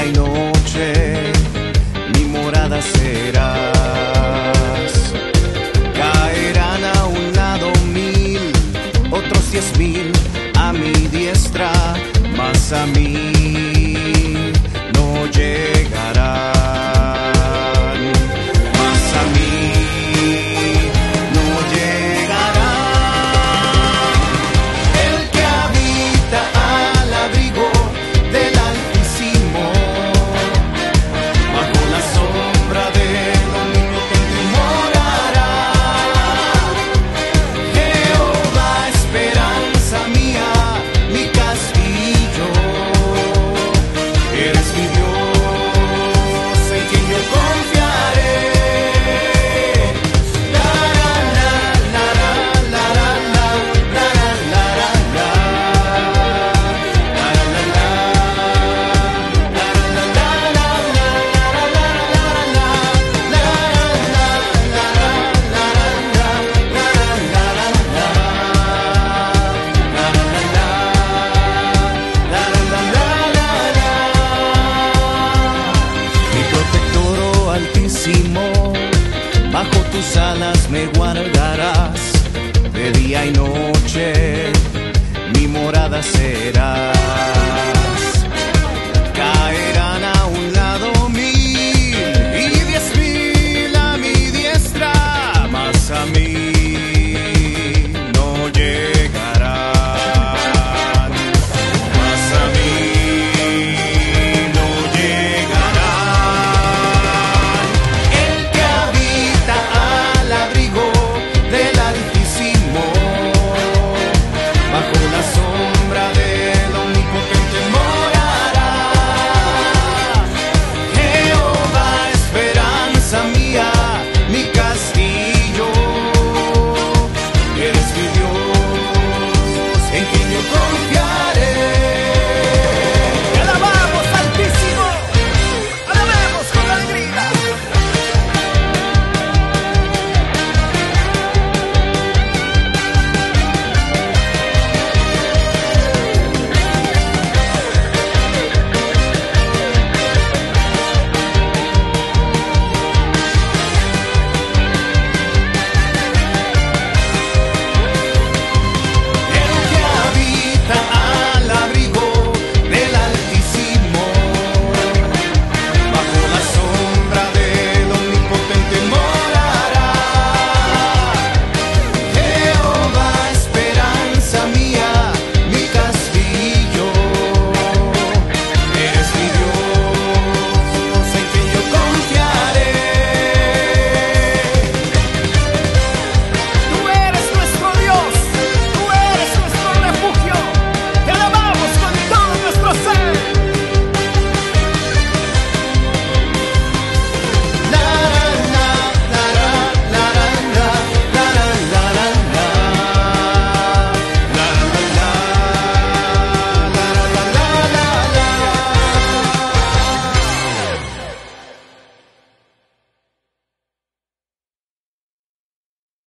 día y noche mi morada serás. Caerán a un lado 1000, otros 10.000 a mi diestra, mas a mí no llegarán. Mas a mí no llegarán. El que habita al abrigo del Altísimo, bajo la sombra del Omnipotente morará. Jehová, esperanza mía, mi castillo, eres mi Dios en quien yo confiaré. La la la la la la la la la la Mi protector, oh Altísimo, bajo tus alas me guardarás. De día y noche mi morada será.